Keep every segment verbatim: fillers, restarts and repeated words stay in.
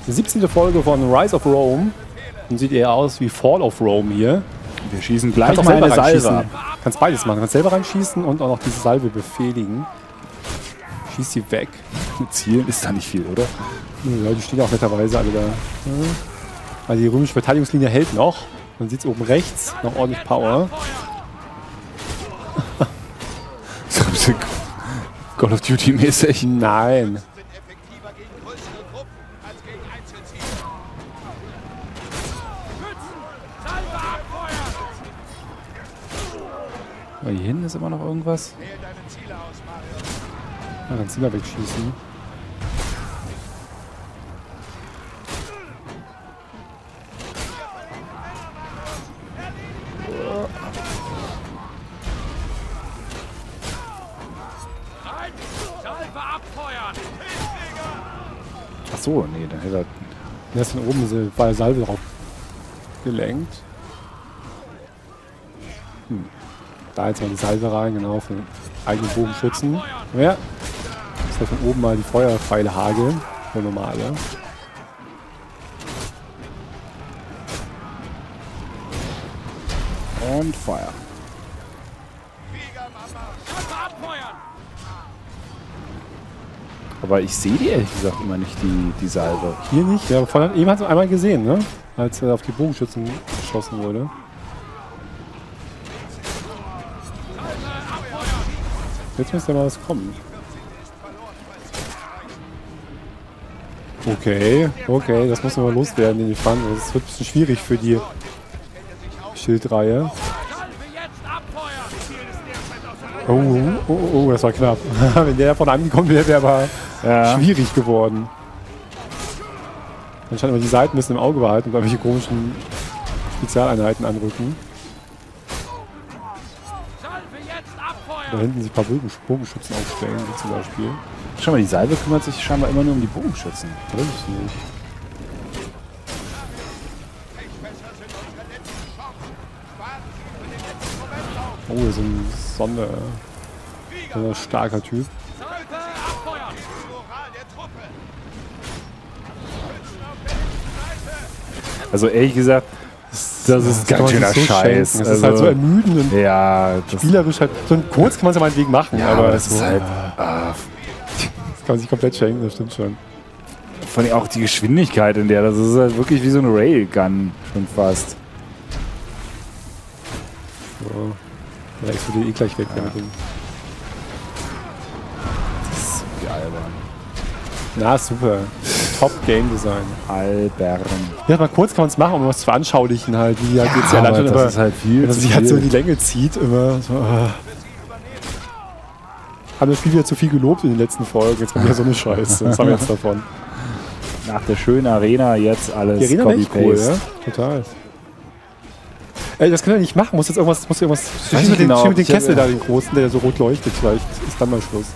Die siebzehnte Folge von Rise of Rome. Und sieht eher aus wie Fall of Rome hier. Wir schießen gleich Kannst auch mal selber eine reinschießen. Salve. Kannst beides machen. Kannst selber reinschießen und auch noch diese Salve befehligen. Schieß sie weg. Mit Zielen ist da nicht viel, oder? Ja, die stehen auch netterweise alle da. Ja. Also die römische Verteidigungslinie hält noch. Man sieht es oben rechts. Noch ordentlich Power. So ein bisschen Call of Duty mäßig. Nein. Aber hier hinten ist immer noch irgendwas. Ja, dann Zimmer wegschießen. Ach so, nee, dann hätte er... Da ist von oben diese war Salve drauf gelenkt. Hm. Da jetzt mal die Salve rein, genau, für den eigenen Bogenschützen. Ja. Das ist von oben mal die Feuerpfeile hageln. Der normale. Und Feuer. Aber ich sehe die ehrlich gesagt immer nicht, die, die Salve. Hier nicht? Ja, von eben hat es einmal gesehen, ne? Als er auf die Bogenschützen geschossen wurde. Jetzt müsste mal was kommen. Okay, okay, das muss man mal loswerden in die Pfanne. Das wird ein bisschen schwierig für die Schildreihe. Oh, oh, oh, oh, das war knapp. Wenn der von angekommen wäre, wäre aber Ja. schwierig geworden. Dann scheint immer die Seiten ein bisschen im Auge behalten und irgendwelche komischen Spezialeinheiten anrücken. Da hinten sich ein paar Bogen- Bogenschützen aufstellen, wie zum Beispiel. Schau mal, die Salve kümmert sich scheinbar immer nur um die Bogenschützen. Weiß ich nicht. Oh, so ein Sonder... So ein starker Typ. Also ehrlich gesagt, das, das ist kann ganz man schöner sich so Scheiß. schenken. Das also, ist halt so ermüdend und ja, das, spielerisch halt. So ein kurz kann man es ja meinetwegen machen, ja, aber, aber das so, ist halt... ah, Ah, das kann man sich komplett schenken, das stimmt schon. vor allem auch die Geschwindigkeit in der, das ist halt wirklich wie so eine Railgun schon fast. So. Ja, ich würde eh gleich weg ja. mit dem. Das ist so wie albern. Na, super. Top Game Design. Albern. Ja, mal kurz kann man es machen, um was zu veranschaulichen, halt, wie halt geht's ja aber allein schon das über, ist halt viel wenn man zu sich halt so in viel. die Länge zieht, immer so. Ah. Haben das Spiel wieder zu viel gelobt in den letzten Folgen, jetzt kommt wieder so eine Scheiße. Was haben wir jetzt davon? Nach der schönen Arena jetzt alles Die Arena ist echt cool, Copy-Paste. ja? Total. Ey, das können wir nicht machen. Muss jetzt irgendwas, muss irgendwas. weiß Schieß nicht mit den, genau, schieß mit den ich hab- Kessel da, den großen, der so rot leuchtet. Vielleicht ist dann mal Schluss.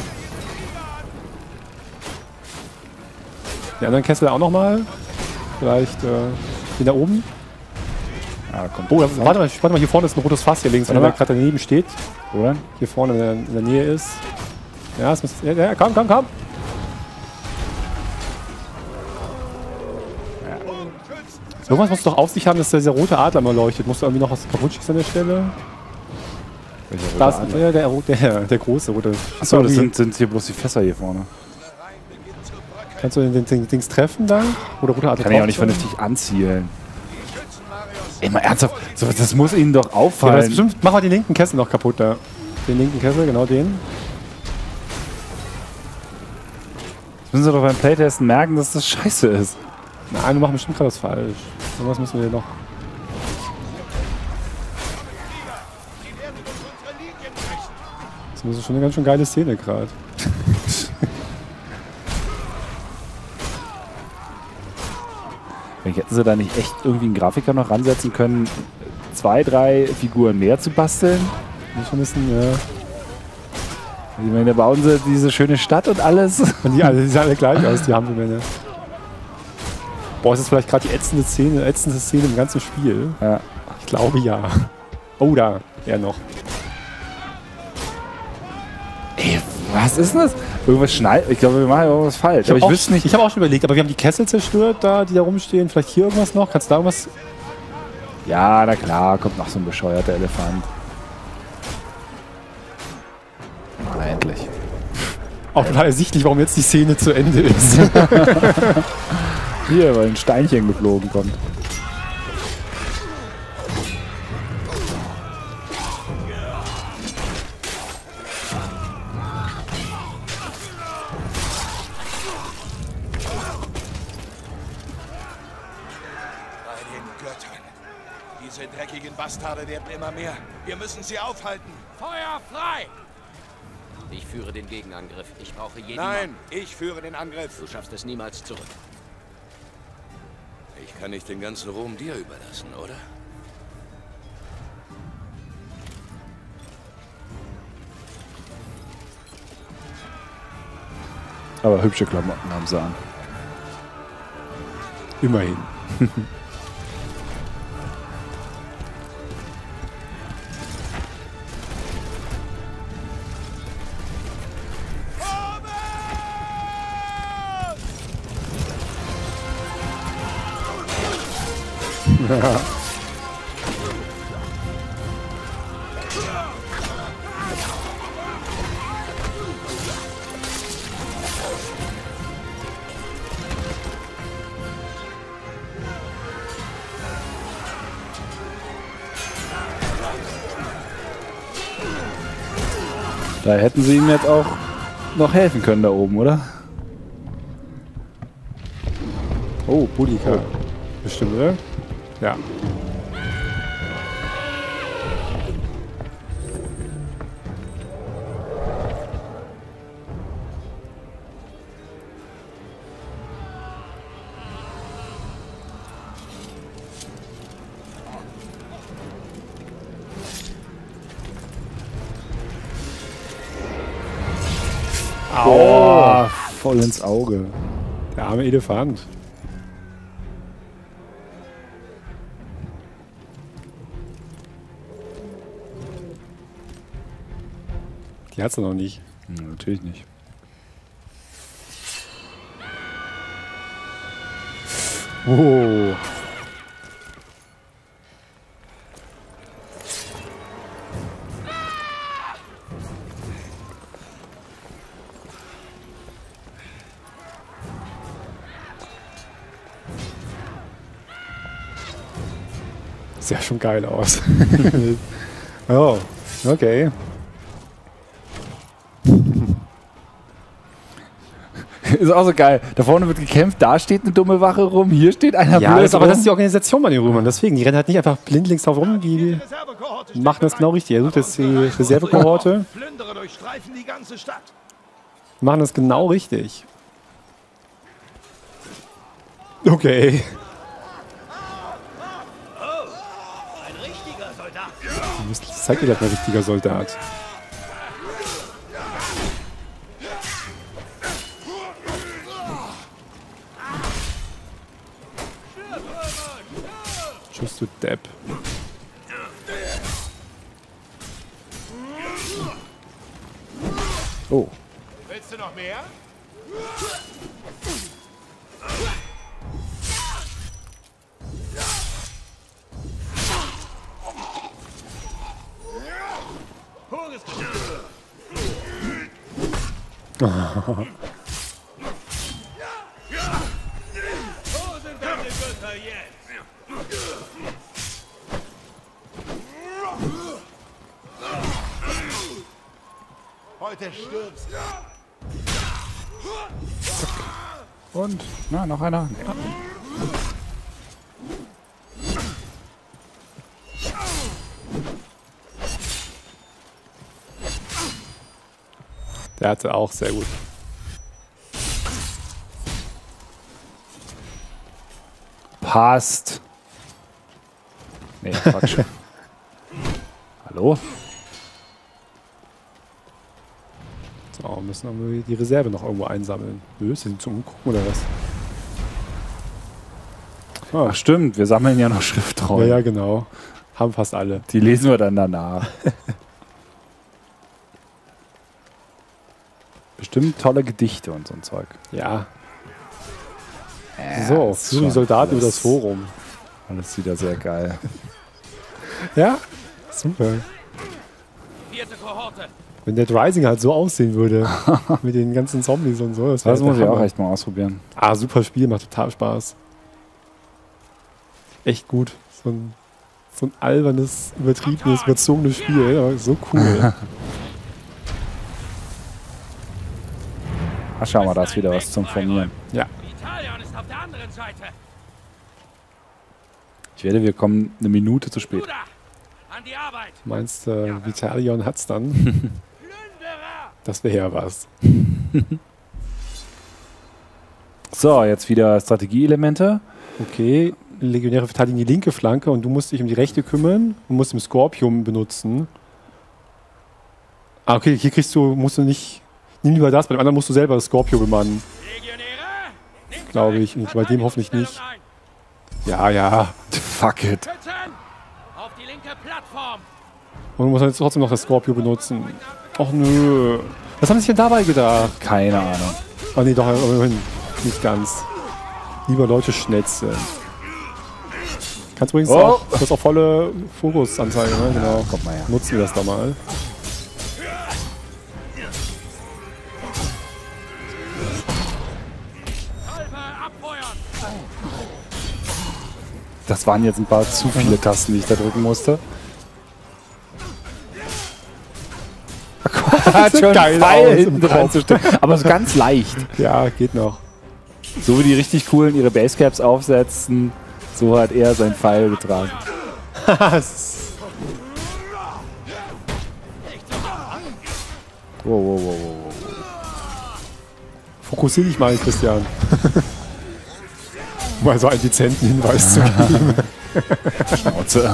Die anderen Kessel auch nochmal. Vielleicht äh, den da oben. Ja, kommt. Oh, da- warte mal, warte mal, hier vorne ist ein rotes Fass hier links, Warte einer, mal. der gerade daneben steht. Oder? Hier vorne in der, in der Nähe ist. Ja, es muss. Ja, ja, komm, komm, komm! Irgendwas musst du doch auf sich haben, dass dieser rote Adler mal leuchtet. Musst du irgendwie noch was kaputt schießen an der Stelle? Welcher rote Da ist Adler? ja, der, der, der große rote. Achso, das Irgendwie- sind, sind hier bloß die Fässer hier vorne. Kannst du den, den, den Dings treffen da? Oder rote Adler Kann ich auch nicht drauf? vernünftig anzielen. Ey, mal ernsthaft, so, das muss ihnen doch Ja, aber das auffallen. ist bestimmt, mach mal den linken Kessel noch kaputt da. Den linken Kessel, genau den. Das müssen sie doch beim Playtesten merken, dass das scheiße ist. Nein, wir machen bestimmt gerade was falsch. Irgendwas müssen wir noch. Das ist schon eine ganz schön geile Szene gerade. Hätten sie da nicht echt irgendwie einen Grafiker noch ransetzen können, zwei, drei Figuren mehr zu basteln? Das ist schon ein bisschen, ja. Ich meine, da bauen sie diese schöne Stadt und alles. Und die, alle, die sehen alle gleich aus, die Hampelmänner. Boah, ist das vielleicht gerade die ätzende Szene, ätzendste Szene im ganzen Spiel? Ja. Ich glaube ja. Oh, da, er noch. Ey, Was ist denn das? Irgendwas schneit. Ich glaube, wir machen irgendwas falsch. Ich Aber ich auch, wüsste nicht. Ich habe auch schon überlegt, aber wir haben die Kessel zerstört, da, die da rumstehen. Vielleicht hier irgendwas noch? Kannst du da irgendwas... Ja, na klar, kommt noch so ein bescheuerter Elefant. Ah, endlich. Auch total ersichtlich, warum jetzt die Szene zu Ende ist. Hier, weil ein Steinchen geflogen kommt. Diese dreckigen Bastarde werden immer mehr. Wir müssen sie aufhalten. Feuer frei! Ich führe den Gegenangriff. Ich brauche jeden Nein, Mann. ich führe den Angriff. Du schaffst es niemals zurück. Ich kann nicht den ganzen Ruhm dir überlassen, oder? Aber hübsche Klamotten haben sie an. Immerhin. Ja. Da hätten sie ihm jetzt auch noch helfen können da oben, oder? Oh, Boudica. Bestimmt, oder? Ja. Oh, voll ins Auge. Der arme Elefant. Die hat's noch nicht. Ja, natürlich nicht. Oh. Sieht ja schon geil aus. Oh, okay. Ist auch so geil. Da vorne wird gekämpft, da steht eine dumme Wache rum, hier steht einer Ja, blöd das, aber rum. das ist die Organisation bei den Römern. Deswegen, die rennen halt nicht einfach blindlings drauf rum. Die machen das genau richtig. Er sucht jetzt die Reservekohorte. Plündere durchstreifen die ganze Stadt. Machen das genau richtig. Okay. Ein richtiger Soldat. Das zeigt dir das ein richtiger Soldat. Tschüss, du Depp. Oh. Willst du noch mehr? Wo sind deine Götter jetzt? Heute stirbst du. Und? Na, noch einer. Nee. Der hatte auch sehr gut. Passt. Nee, Quatsch. Hallo? So, müssen wir die Reserve noch irgendwo einsammeln. Böse, sind zum Umgucken oder was? Ah, Ach stimmt, wir sammeln ja noch Schriftrollen. ja, ja, genau. Haben fast alle. Die lesen wir dann danach. bestimmt tolle Gedichte und so ein Zeug. Ja. Ja, So, das ist führen die schon Soldaten über alles- das Forum. Alles wieder sehr geil. Ja, super. Vierte Kohorte. Wenn Dead Rising halt so aussehen würde, mit den ganzen Zombies und so. Das, wär Das der muss ich auch Hammer. echt mal ausprobieren. Ah, super Spiel, macht total Spaß. Echt gut. So ein, so ein albernes, übertriebenes, überzogenes Spiel, aber so cool. Ach, schau mal, da ist wieder was zum Formieren. Ja. Italien ist auf der anderen Seite. Ich werde, wir kommen eine Minute zu spät. Bruder, an die Arbeit. Meinst du, äh, Vitalion hat's dann? Plünderer. Das wäre ja was. So, jetzt wieder Strategieelemente. Okay, Legionäre verteidigen die linke Flanke und du musst dich um die rechte kümmern und musst den Skorpion benutzen. Ah, okay, hier kriegst du, musst du nicht. Nimm lieber das, bei dem anderen musst du selber das Skorpion bemannen. Legionäre. Nehmt Glaube euch ich. Und bei dem hoffentlich nicht. Verteidigungsstellung ein. Ja, ja. Fuck it. Schützen. Auf die linke Plattform. Und du musst jetzt trotzdem noch das Skorpion benutzen. Och nö. Was haben sie sich denn dabei gedacht? Keine Ahnung. Oh nee, doch, immerhin. Nicht ganz. Lieber Leute schnetzeln. Kannst übrigens Oh. auch, du hast auch volle Fokusanzeige, ne? Genau. Kommt mal her. Nutzen wir das da mal. Salve abfeuern. Das waren jetzt ein paar zu viele Tasten, die ich da drücken musste. Hat schon geil Pfeil aus hinten im dran Kopf. zu stehen. Aber so ganz leicht. Ja, geht noch. So wie die richtig coolen ihre Basecaps aufsetzen, so hat er sein Pfeil getragen. Wow, wow, wow, wow, wow. Fokussier dich mal, Christian. Mal so einen dezenten Hinweis zu geben. Schnauze.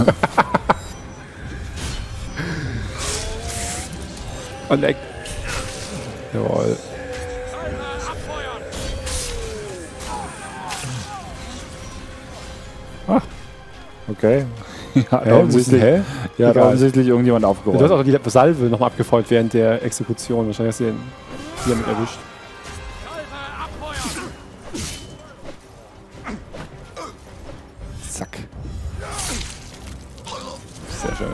Und leck. Jawohl. Salve abfeuern. Okay. Ja, Hä, offensichtlich, hä? ja, hat Egal. offensichtlich irgendjemand Du hast aufgeräumt. auch die Salve nochmal abgefeuert während der Exekution. Wahrscheinlich hast du den hier mit erwischt. Salve abfeuern. Zack. Sehr schön.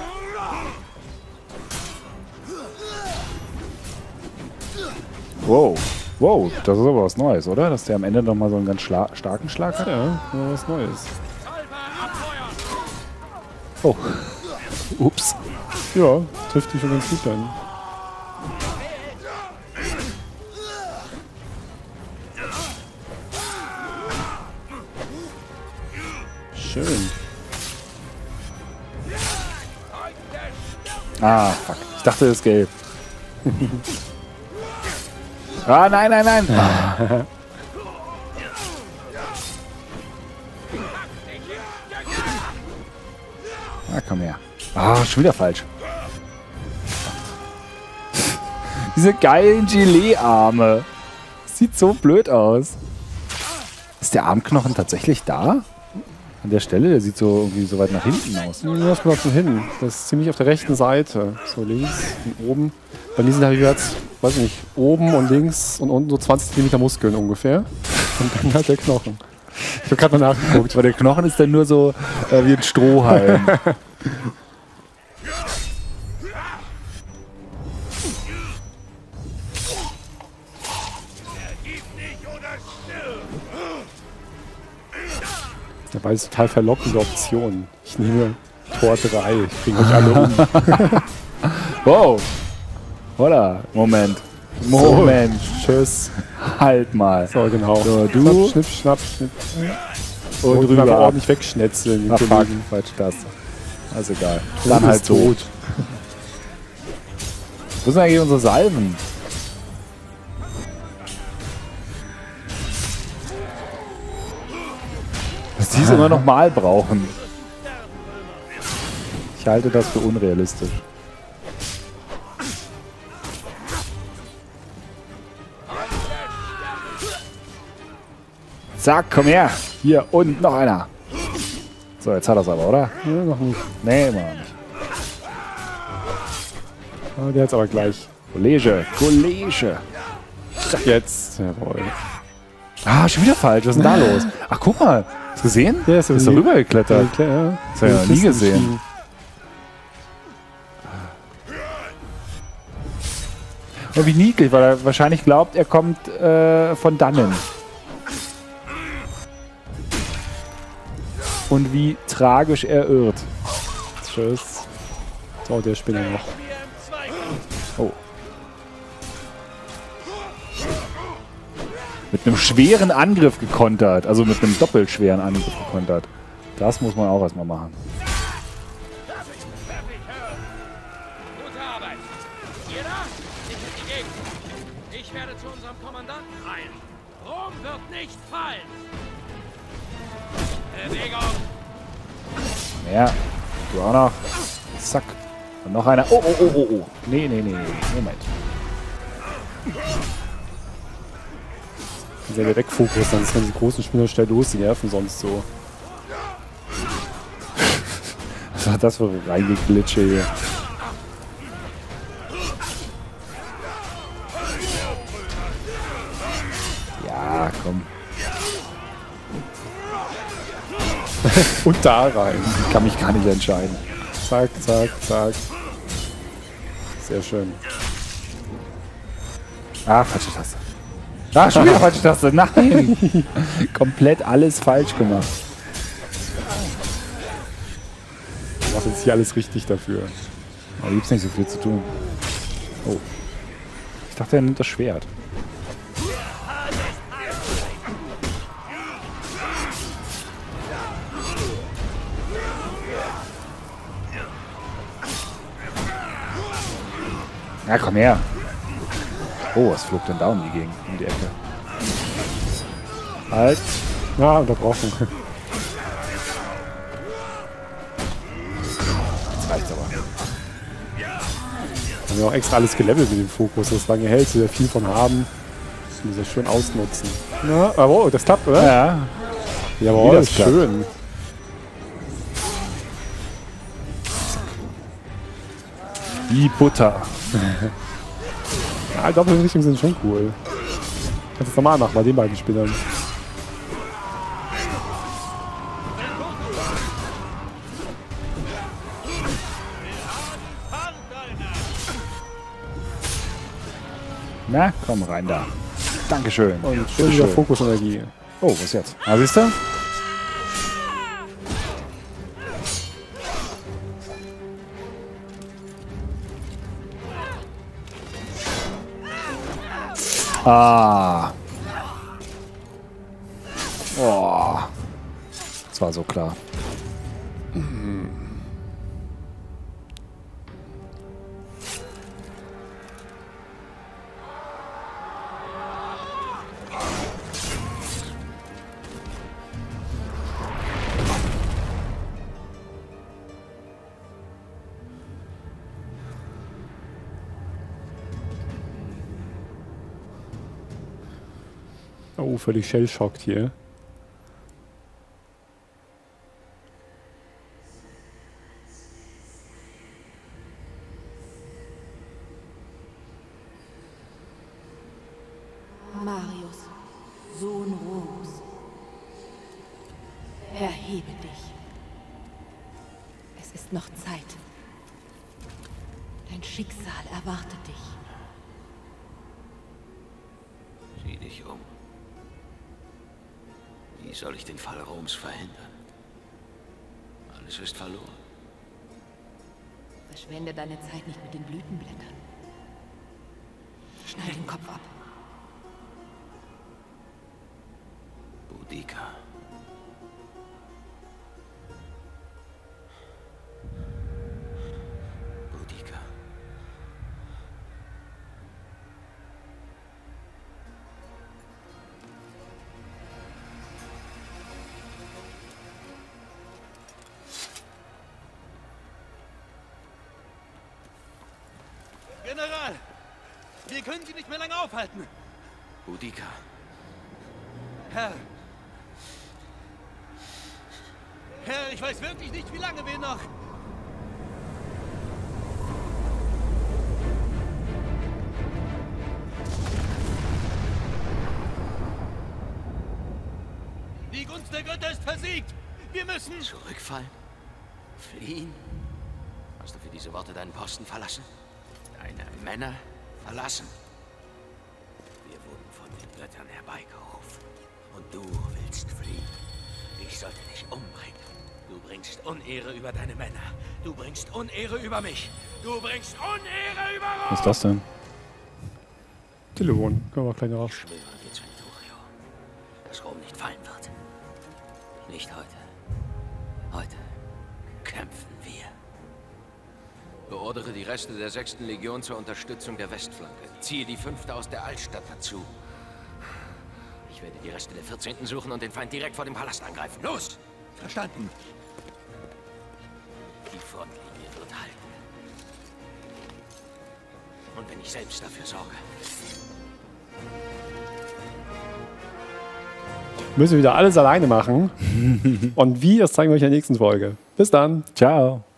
Wow. Wow, das ist aber was Neues, oder? Dass der am Ende nochmal so einen ganz schla starken Schlag hat. Ja, mal was Neues. Salve abfeuern. Oh. Ups. Ja, trifft dich schon ganz gut dann. Schön. Ah, fuck. Ich dachte, das ist gelb. Ah, nein, nein, nein. Ah. Ah, komm her. Ah, schon wieder falsch. Diese geilen Gelee-Arme. Sieht so blöd aus. Ist der Armknochen tatsächlich da? An der Stelle? Der sieht so irgendwie so weit nach hinten aus. Ja, das kommt schon hin. Das ist ziemlich auf der rechten Seite. So links und oben. Bei mir sind halt jetzt, weiß ich nicht, oben und links und unten so zwanzig Zentimeter Muskeln ungefähr. Und dann halt der Knochen. Ich habe gerade mal nachgeguckt. Aber der Knochen ist dann nur so äh, wie ein Strohhalm. Dabei ist total verlockende Option. Ich nehme Tor drei. Ich bringe euch alle um. Wow. Holla. Moment. Moment. Tschüss. Halt mal. So, genau. So, du. Schnipp, schnapp, schnipp. Und Und drüber drüber ab. ordentlich wegschnetzeln. den Ah, fuck. Kollegen. Falsche Taste. Also egal. Du Dann halt bist so. tot. Wo sind eigentlich unsere Salven? Dass die es immer noch mal brauchen. Ich halte das für unrealistisch. Zack, komm her. Hier, und noch einer. So, jetzt hat er es aber, oder? Ja, noch nicht. Nee, immer noch nicht. Ah, der hat's aber gleich. Kollege, Kollege. Jetzt. Jawohl. Ah, schon wieder falsch. Was ist denn da los? Ach, guck mal. Hast du gesehen? Der ist, ist da rübergeklettert. Ja, Das habe ich noch nie gesehen. Oh, wie niedlich, weil er wahrscheinlich glaubt, er kommt äh, von dannen. Und wie tragisch er irrt. Tschüss. So, der Spinner noch. Oh. Mit einem schweren Angriff gekontert. Also mit einem doppelt schweren Angriff gekontert. Das muss man auch erstmal machen. Gute Arbeit. Ihr da? Ich in die Gegend. Ich werde zu unserem Kommandanten eilen. Rom wird nicht fallen. Bewegung. Ja. Du auch noch. Zack. Und noch einer. Oh, oh, oh, oh, oh. Nee, nee, nee. Moment. Wenn der wegfokus, dann ist man die großen Spinner schnell los, die nerven sonst so. Was war das für ein Reingeglitsche hier? Ja, komm. Und da rein. Ich kann mich gar nicht entscheiden. Zack, zack, zack. Sehr schön. Ah, falsche Taste. Ah, schon wieder falsche Taste. Nein. Komplett alles falsch gemacht. Du machst jetzt hier alles richtig dafür. Da gibt es nicht so viel zu tun. Oh. Ich dachte, er nimmt das Schwert. Ja, komm her. Oh, was flog denn da um die Gegend, um die Ecke? Halt. Ja, unterbrochen. Jetzt reicht's aber. Haben wir auch extra alles gelevelt mit dem Fokus, das lange hält, wir viel von haben. Das müssen wir schön ausnutzen. Na, aber oh, das klappt, oder? Ja. Jawohl, das klappt. schön. Wie Butter. Ja, Doppelrichtungen sind schon cool. Kannst du das normal machen bei den beiden Spielern. Na, komm rein da. Dankeschön. Und schön wieder Fokusenergie. Oh, was jetzt? Ah, siehst du? Ah. Oh. Das war so klar. Oh, völlig shell-schockt hier. Marius, Sohn Roms, erhebe dich. Es ist noch Zeit. Dein Schicksal erwartet dich. Sieh dich um. Wie soll ich den Fall Roms verhindern? Alles ist verloren. Verschwende deine Zeit nicht mit den Blütenblättern. Schneid den Kopf ab. Boudica. Boudica. General! Wir können Sie nicht mehr lange aufhalten! Boudica. Herr! Herr, ich weiß wirklich nicht, wie lange wir noch... Unsere Götter ist versiegt! Wir müssen... Zurückfallen? Fliehen? Hast du für diese Worte deinen Posten verlassen? Deine Männer verlassen? Wir wurden von den Göttern herbeigerufen. Und du willst fliehen. Ich sollte dich umbringen. Du bringst Unehre über deine Männer. Du bringst Unehre über mich. Du bringst Unehre über Rom. Was ist das denn? Telefon. Können wir auch gleich raus. Ich schwöre dir, Centurio, dass Rom nicht fallen wird. Nicht heute. Heute kämpfen wir. Beordere die Reste der sechsten Legion zur Unterstützung der Westflanke. Ziehe die fünfte aus der Altstadt dazu. Ich werde die Reste der vierzehnten suchen und den Feind direkt vor dem Palast angreifen. Los! Verstanden. Die Frontlinie wird halten. Und wenn ich selbst dafür sorge. Müssen wir wieder alles alleine machen. Und wie, das zeigen wir euch in der nächsten Folge. Bis dann. Ciao.